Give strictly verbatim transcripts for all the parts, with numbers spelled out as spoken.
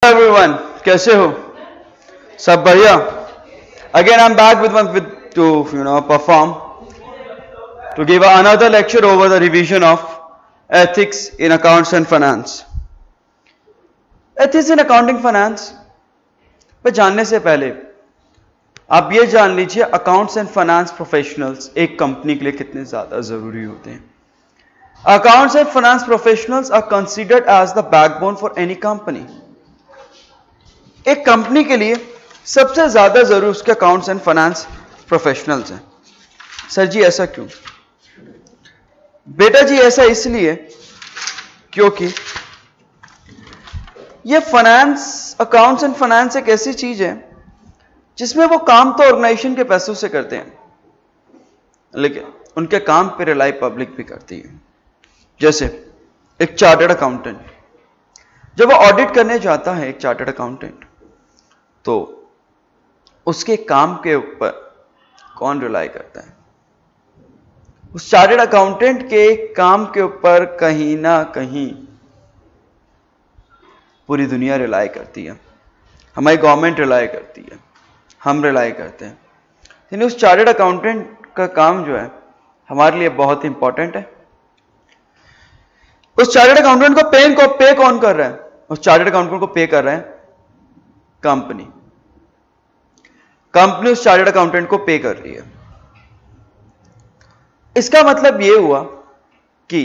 everyone, कैसे हो? सब बढ़िया? Again I'm back with one with to you know perform to give another lecture over the revision of ethics in accounts and finance. Ethics in accounting finance पर जानने से पहले आप ये जान लीजिए अकाउंट्स एंड फाइनेंस प्रोफेशनल्स एक company के लिए कितने ज्यादा जरूरी होते हैं. Accounts and finance professionals are considered as the backbone for any company. एक कंपनी के लिए सबसे ज्यादा जरूरी उसके अकाउंट्स एंड फाइनेंस प्रोफेशनल्स हैं. सर जी ऐसा क्यों? बेटा जी ऐसा इसलिए क्योंकि ये फाइनेंस अकाउंट्स एंड फाइनेंस एक ऐसी चीज है जिसमें वो काम तो ऑर्गेनाइजेशन के पैसों से करते हैं, लेकिन उनके काम पे रिलाई पब्लिक भी करती है. जैसे एक चार्टर्ड अकाउंटेंट जब वो ऑडिट करने जाता है, एक चार्टर्ड अकाउंटेंट, तो उसके काम के ऊपर कौन रिलाई करता है? उस चार्टर्ड अकाउंटेंट के काम के ऊपर कहीं ना कहीं पूरी दुनिया रिलाई करती है. हमारी गवर्नमेंट रिलाई करती है, हम रिलाई करते हैं. यानी उस चार्टर्ड अकाउंटेंट का काम जो है हमारे लिए बहुत इंपॉर्टेंट है. उस चार्टर्ड अकाउंटेंट को पे को पे कौन कर रहा है? उस चार्टर्ड अकाउंटेंट को पे कर रहा है कंपनी. कंपनी उस चार्टर्ड अकाउंटेंट को पे कर रही है. इसका मतलब यह हुआ कि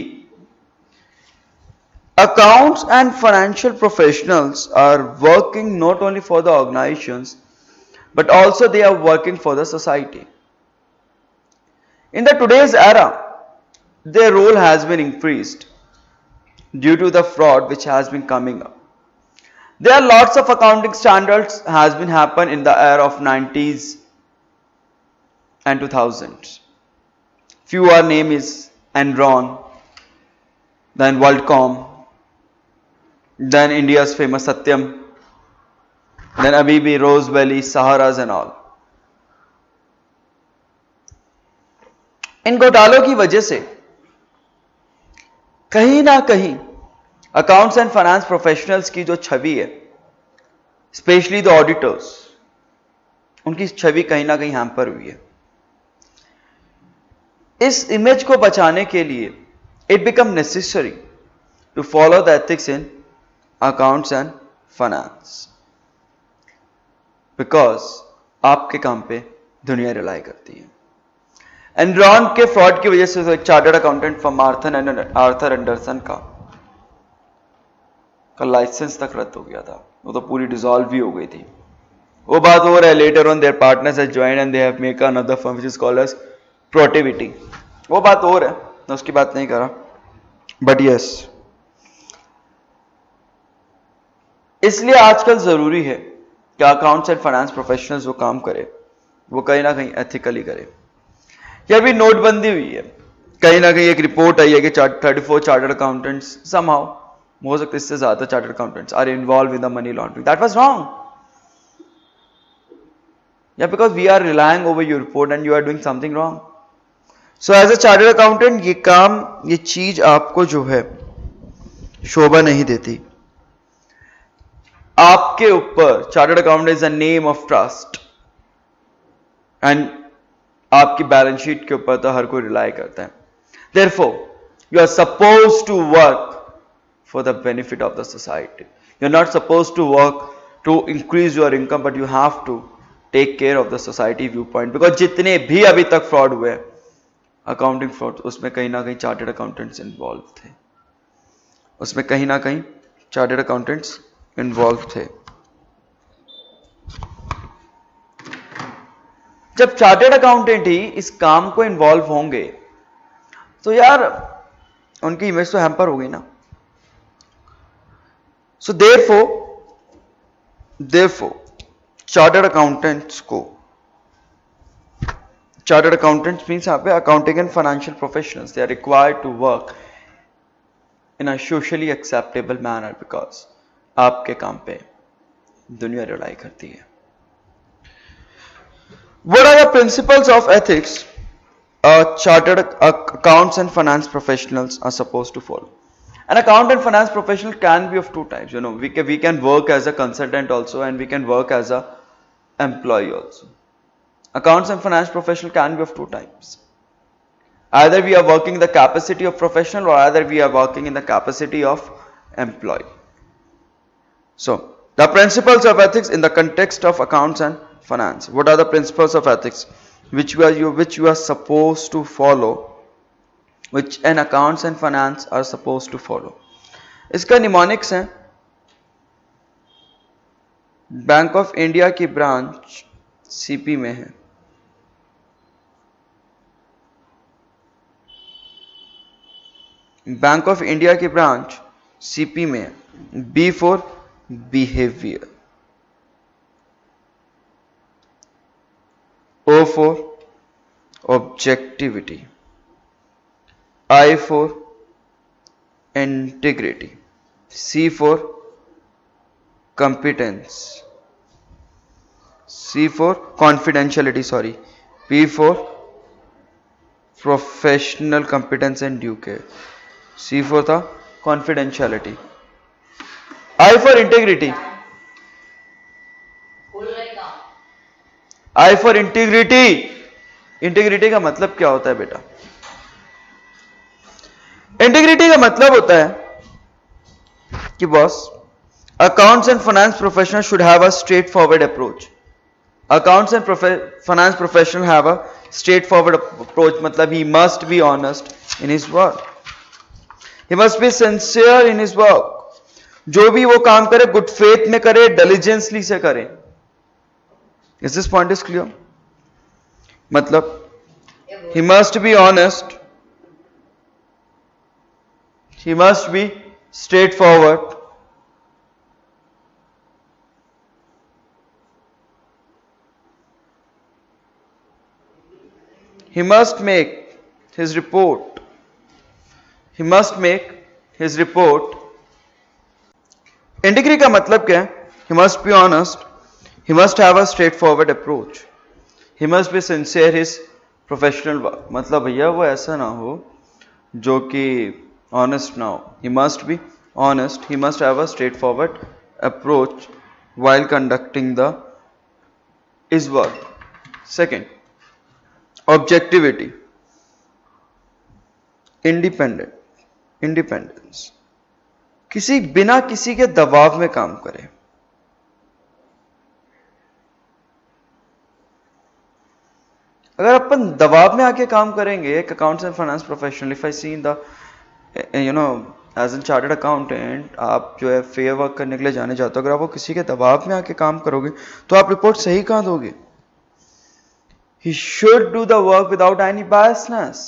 accounts and financial professionals are working not only for the organizations but also they are working for the society. In the today's era, their role has been increased due to the fraud which has been coming up. There are lots of accounting standards has been happen in the era of nineties and two thousands. Few are name is Enron, then WorldCom, then India's famous Satyam, then Abhi Rose Valley, Saharas and all. इन घोटालों की वजह से कहीं ना कहीं accounts and finance professionals की जो छवि है, स्पेशली द ऑडिटर्स, उनकी छवि कहीं ना कहीं हैम्पर हुई है. इस इमेज को बचाने के लिए it become necessary to follow the ethics in accounts and finance, because आपके काम पे दुनिया रिलाई करती है. एनरॉन के फ्रॉड की वजह से एक chartered accountant firm Arthur and Arthur Andersen का का लाइसेंस तक रद्द हो गया था. वो तो पूरी डिसॉल्व भी हो गई थी. वो बात हो रहा है. Later on their partners have joined and they have make another firm which is called as Protiviti. वो बात और है, मैं उसकी बात नहीं कर रहा. बट यस, इसलिए आजकल जरूरी है कि अकाउंट्स एंड फाइनेंस प्रोफेशनल्स जो काम करे वो कहीं ना कहीं एथिकली करे. यह भी नोटबंदी हुई है, कहीं ना कहीं एक रिपोर्ट आई है कि thirty four chartered accountants somehow, हो सकता है इससे ज्यादा chartered accountants are involve in the money laundering. That was wrong. या because we are relying over your report and you are doing something wrong. So as a chartered accountant ये काम, ये चीज आपको जो है शोभा नहीं देती. आपके ऊपर chartered accountant is a name of trust and आपकी बैलेंस शीट के ऊपर तो हर कोई रिलाई करता है. Therefore you are suppose to work for the benefit of the society. You are not suppose to work to increase your income, but you have to take care of the society view point. Because जितने भी अभी तक fraud हुए, accounting fraud, उसमें कहीं ना कहीं chartered accountants involve थे. उसमें कहीं ना कहीं चार्टर्ड अकाउंटेंट्स इन्वॉल्व थे. जब चार्टर्ड अकाउंटेंट ही इस काम को इन्वॉल्व होंगे तो यार उनकी इमेज तो हैम्पर हो गई ना. So therefore therefore chartered accountants को, चार्टर्ड अकाउंटेंट्स मीन्स यहाँ पे accounting and financial professionals, they are required to work in a socially acceptable manner, because आपके काम पे दुनिया रिलाई करती है. What are the principles of ethics uh, chartered accounts and finance professionals are supposed to follow? An accountant finance professional can be of two types. You know, we can, we can work as a consultant also, and we can work as a employee also. Accounts and finance professional can be of two types. Either we are working in the capacity of professional, or either we are working in the capacity of employee. So, the principles of ethics in the context of accounts and finance. What are the principles of ethics which you are you which you are supposed to follow, which an accounts and finance are supposed to follow? इसका mnemonics है, Bank of India की branch CP में है. Bank of India की branch CP में है. B for behaviour, O for objectivity, I for integrity, C for competence, C for confidentiality, sorry, P for professional competence and due care, C for the confidentiality, I for integrity. I for integrity. Integrity का मतलब क्या होता है बेटा? Integrity का मतलब होता है कि boss, accounts and finance professional should have a straight forward approach. Accounts and finance professional have a straight forward approach, मतलब he must be honest in his work, he must be sincere in his work. जो भी वो काम करे good faith में करे, डिलिजेंसली से करे. Is this point is clear? मतलब he must be honest, he must be straightforward, he must make his report, he must make his report. Integrity का मतलब क्या है? He must be honest, he must have a straightforward approach, he must be sincere his professional work. मतलब भैया वो ऐसा ना हो जो कि honest ना हो. He must be honest, he must have a straightforward approach while conducting the his work. Second, objectivity, independent, independence. किसी बिना किसी के दबाव में काम करे. अगर अपन दबाव में आके काम करेंगे, एक accounts and finance professional, if I see in the you know as an chartered accountant, आप जो है फेयर वर्क करने के लिए जाने जाते हो, अगर आप वो किसी के दबाव में आके काम करोगे तो आप रिपोर्ट सही कहां दोगे? He should do the work without any biasness.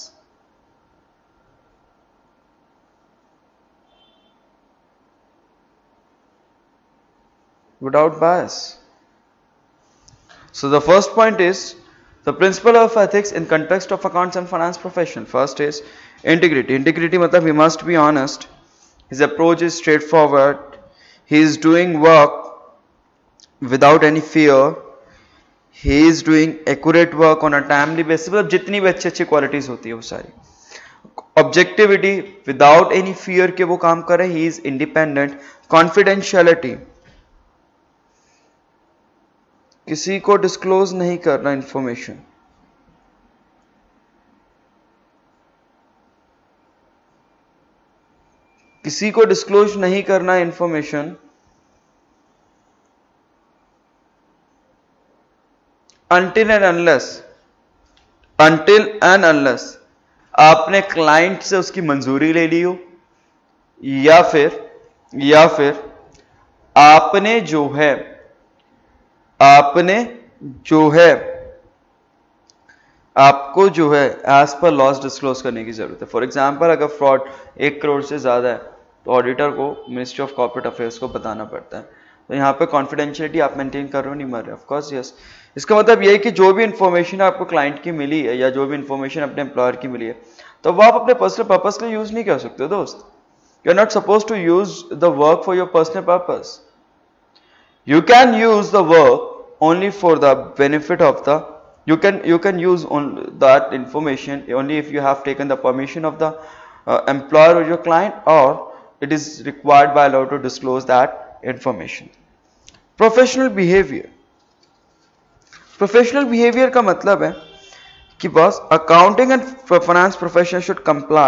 Without bias. So the first point is the principle of ethics in context of accounts and finance profession. First is integrity. Integrity matlab he must be honest, his approach is straightforward, he is doing work without any fear, he is doing accurate work on a timely basis. मतलब जितनी भी अच्छी अच्छी qualities होती है वो सारी. Objectivity, without any fear के वो काम करे, he is independent. Confidentiality, किसी को डिस्क्लोज नहीं करना इंफॉर्मेशन. किसी को डिस्क्लोज नहीं करना information until and unless until and unless आपने क्लाइंट से उसकी मंजूरी ले ली हो, या फिर या फिर आपने जो है आपने जो है आपको जो है एज पर लॉस डिस्क्लोज करने की जरूरत है. फॉर एग्जाम्पल, अगर फ्रॉड एक करोड़ से ज्यादा है तो ऑडिटर को मिनिस्ट्री ऑफ कॉर्पोरेट अफेयर्स को बताना पड़ता है. तो यहाँ पे कॉन्फिडेंशियलिटी आप मेंटेन कर रहे हो, नहीं मर रहे? Of course yes. इसका मतलब ये है कि जो भी इंफॉर्मेशन आपको क्लाइंट की मिली है या जो भी इंफॉर्मेशन अपने एम्प्लॉयर की मिली है, तो वो आप अपने पर्सनल पर्पस के लिए यूज नहीं कर सकते दोस्त. You are not suppose to use the work for your personal purpose. You can use the work only for the benefit of the, you can you can use on that information only if you have taken the permission of the uh, employer or your client, or it is required by law to disclose that information. Professional behavior. Professional behavior का मतलब है कि boss accounting and finance profession should comply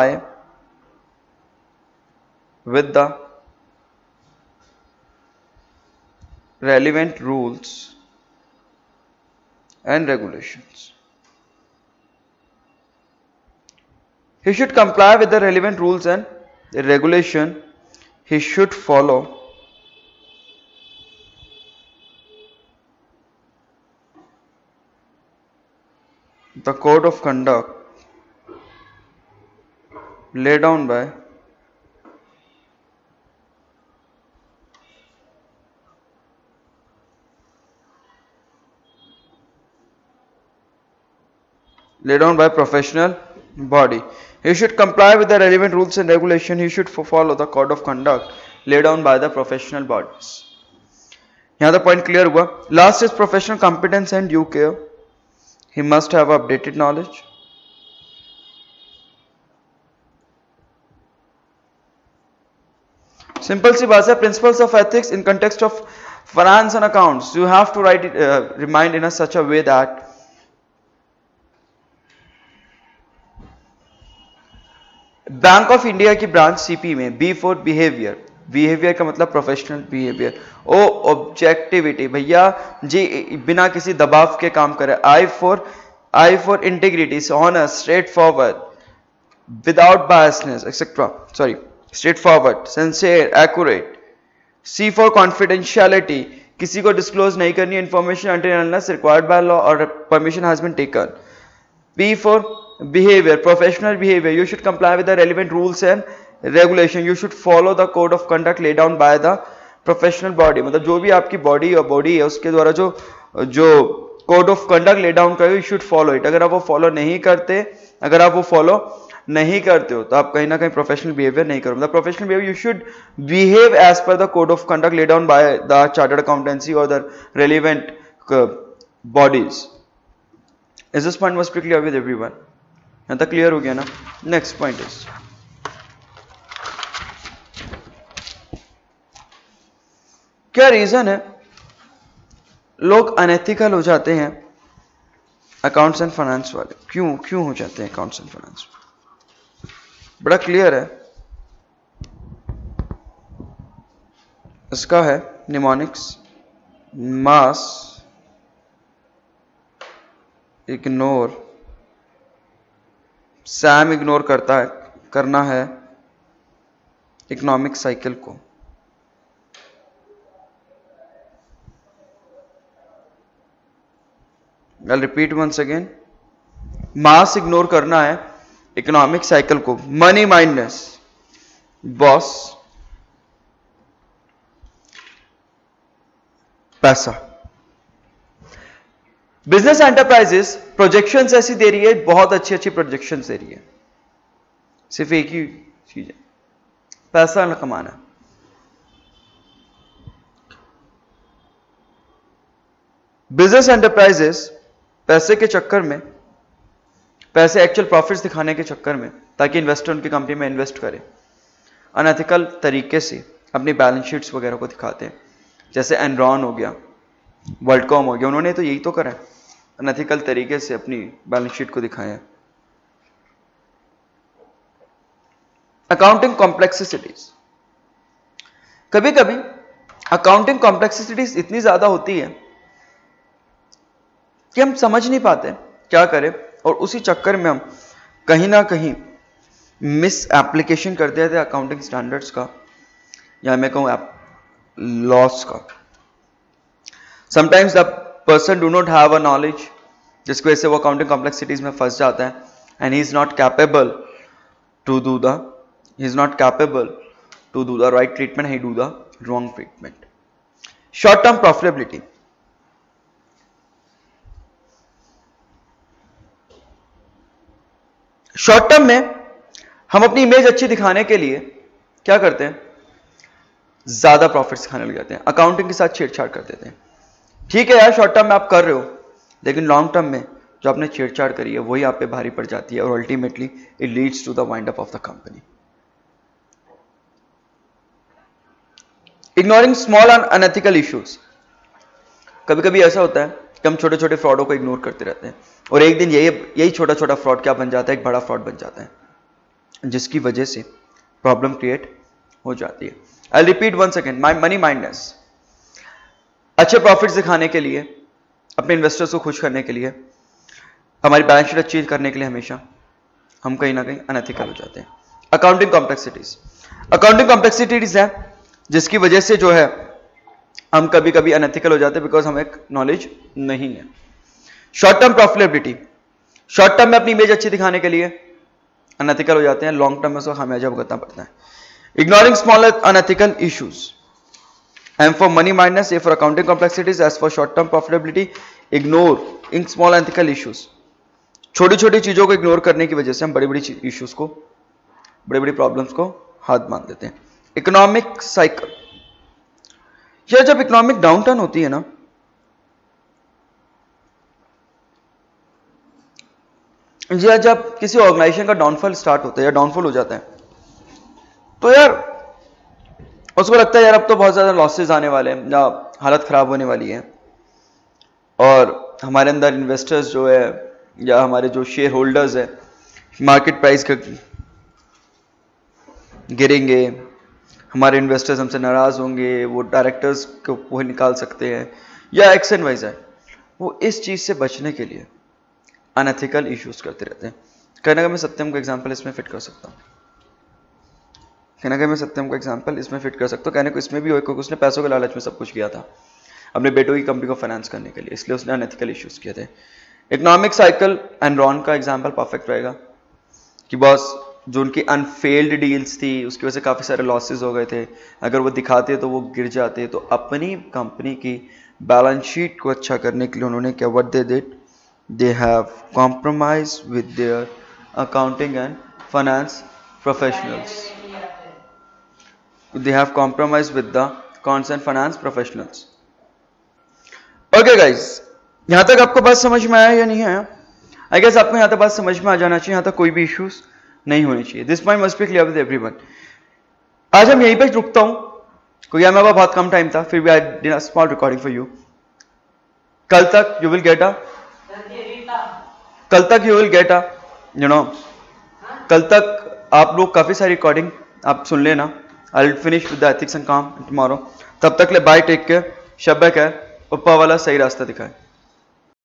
with the relevant rules and regulations. He should comply with the relevant rules and the regulation. He should follow the code of conduct laid down by laid down by professional body. He should comply with the relevant rules and regulation. He should follow the code of conduct laid down by the professional bodies. यहाँ तक point clear हुआ. Last is professional competence and due care. He must have updated knowledge. Simple सी बात है. Principles of ethics in context of finance and accounts. You have to write it, uh, remind in a such a way that Bank of India की branch CP में B for behaviour. Behaviour का मतलब professional behaviour. ओ objectivity. भैया जी बिना किसी दबाव के काम करे. I for I for integrity, honest, straight forward, without biasness etcetera. Sorry, straight forward, sincere, accurate. C for confidentiality. किसी को डिस्क्लोज नहीं करनी information until unless required by law और permission has been taken. B for behavior, professional behavior. You should comply with the relevant rules and regulation. You should follow the code of conduct laid down by the professional body. मतलब जो भी आपकी body और body है उसके द्वारा जो जो code of conduct lay down करो, यू शुड फॉलो इट. अगर आप वो फॉलो नहीं करते अगर आप वो फॉलो नहीं करते हो तो आप कहीं ना कहीं प्रोफेशनल बिहेवियर नहीं करो. मतलब professional behaviour, you should behave as per the code of conduct lay down by the chartered accountancy और the relevant bodies. Is this point must be clear with everyone? यहां तक क्लियर हो गया ना? Next point is क्या reason है लोग unethical हो जाते हैं अकाउंट्स एंड फाइनेंस वाले? क्यों क्यों हो जाते हैं अकाउंट्स एंड फाइनेंस? बड़ा क्लियर है. इसका है mnemonics. Mass ignore. Sam ignore करता है करना है इकोनॉमिक साइकिल को. I'll repeat once again. Mass ignore करना है इकोनॉमिक साइकिल को. Money mindness. बॉस पैसा. बिजनेस एंटरप्राइजेस प्रोजेक्शंस ऐसी दे रही है, बहुत अच्छी अच्छी प्रोजेक्शंस दे रही है. सिर्फ एक ही चीज है, पैसा न कमाना. बिजनेस एंटरप्राइजेस पैसे के चक्कर में, पैसे एक्चुअल प्रॉफिट्स दिखाने के चक्कर में, ताकि इन्वेस्टर उनकी कंपनी में इन्वेस्ट करे, अनएथिकल तरीके से अपनी बैलेंस शीट्स वगैरह को दिखाते हैं. जैसे एनरॉन हो गया, वर्ल्डकॉम हो गया, उन्होंने तो यही तो करा है, अनएथिकल तरीके से अपनी बैलेंस शीट को दिखाया. Accounting complexities. कभी कभी अकाउंटिंग कॉम्प्लेक्सिटीज इतनी ज्यादा होती है कि हम समझ नहीं पाते क्या करें, और उसी चक्कर में हम कहीं ना कहीं मिस एप्लीकेशन कर देते हैं अकाउंटिंग स्टैंडर्ड्स का, या मैं कहूं लॉस का. Sometimes the person do not have a knowledge, जिसकी वजह से वो अकाउंटिंग कॉम्प्लेक्सिटीज में फंस जाता है, and he is not capable to do the he is not capable to do the right treatment, he do the wrong treatment. Short term profitability. Short term में हम अपनी इमेज अच्छी दिखाने के लिए क्या करते हैं, ज्यादा प्रॉफिट्स दिखाने लग जाते हैं, अकाउंटिंग के साथ छेड़छाड़ कर देते हैं. ठीक है यार, शॉर्ट टर्म में आप कर रहे हो, लेकिन लॉन्ग टर्म में जो आपने छेड़छाड़ करी है वही आप पे भारी पड़ जाती है, और ultimately it leads to the wind up of the company. Ignoring small and unethical issues. कभी कभी ऐसा होता है कि हम छोटे छोटे फ्रॉडों को इग्नोर करते रहते हैं और एक दिन यही यही छोटा छोटा फ्रॉड क्या बन जाता है, एक बड़ा फ्रॉड बन जाता है, जिसकी वजह से प्रॉब्लम क्रिएट हो जाती है। I repeat one second, my money mindness, अच्छे प्रॉफिट्स दिखाने के लिए, अपने इन्वेस्टर्स को खुश करने के लिए, हमारी बैलेंस शीट अचीव करने के लिए हमेशा हम कहीं ना कहीं अनएथिकल हो जाते हैं। अकाउंटिंग कॉम्प्लेक्सिटीज, अकाउंटिंग कॉम्प्लेक्सिटीज है जिसकी वजह से जो है हम कभी कभी अनएथिकल हो जाते हैं बिकॉज हमें नॉलेज नहीं है। Short term profitability, short term में अपनी इमेज अच्छी दिखाने के लिए अनएथिकल हो जाते हैं, लॉन्ग टर्म में उसका खामियाजा भुगतना पड़ता है। Ignoring small unethical issues, M for money mindness, A for accounting complexities, S for short term profitability, ignoring small unethical issues. छोटी छोटी चीजों को इग्नोर करने की वजह से हम बड़ी बड़ी इश्यूज को, बड़ी बड़ी प्रॉब्लम्स को हाथ मान देते हैं। इकोनॉमिक साइकिल, या जब इकोनॉमिक डाउनटर्न होती है ना, या जब किसी ऑर्गेनाइजेशन का डाउनफॉल स्टार्ट होता है या डाउनफॉल हो जाता है, तो यार उसको लगता है यार अब तो बहुत ज्यादा लॉसेस आने वाले हैं या हालत खराब होने वाली है और हमारे अंदर इन्वेस्टर्स जो है या हमारे जो शेयर होल्डर्स है, मार्केट प्राइस गिरेंगे, हमारे इन्वेस्टर्स हमसे नाराज होंगे, वो डायरेक्टर्स को वो निकाल सकते हैं या एक्स एंड वाई जेड। वो इस चीज से बचने के लिए अनएथिकल इश्यूज करते रहते हैं। कहीं ना कहीं मैं सत्यम को एग्जांपल इसमें फिट कर सकता हूँ, कहीं ना कहीं मैं सत्यम को एग्जांपल इसमें फिट कर सकता हूँ। कहने को इसमें भी हो क्योंकि उसने पैसों के लालच में सब कुछ किया था अपने बेटों की कंपनी को फाइनेंस करने के लिए, इसलिए उसने अनएथिकल इश्यूज किए थे। इकोनॉमिक साइकिल, एनरॉन का एग्जांपल परफेक्ट रहेगा कि बॉस जो उनकी अनफेल्ड डील्स थी उसकी वजह से काफी सारे लॉसेस हो गए थे, अगर वो दिखाते तो वो गिर जाते, तो अपनी कंपनी की बैलेंस शीट को अच्छा करने के लिए उन्होंने क्या, what they did, they have compromise with their accounting and finance professionals, they have compromise with the accounts and finance professionals. Okay guys, यहां तक आपको बात समझ में आया या नहीं आया? आई गेस आपको यहां तक बात समझ में आ जाना चाहिए, यहां तक कोई भी इश्यूज नहीं होनी चाहिए। This point must be clear with everyone. आज हम यहीं पे रुकता हूं क्योंकि हमारे पास बहुत कम टाइम था, फिर भी I did a small recording for you. कल तक यू विल गेट अ कल तक you will get a you know कल तक आप लोग काफी सारी रिकॉर्डिंग आप सुन लेना। I will finish with the ethics and काम टुमारो। तब तक ले बाय, टेक केयर, शब खैर, ऊपर वाला सही रास्ता दिखाए।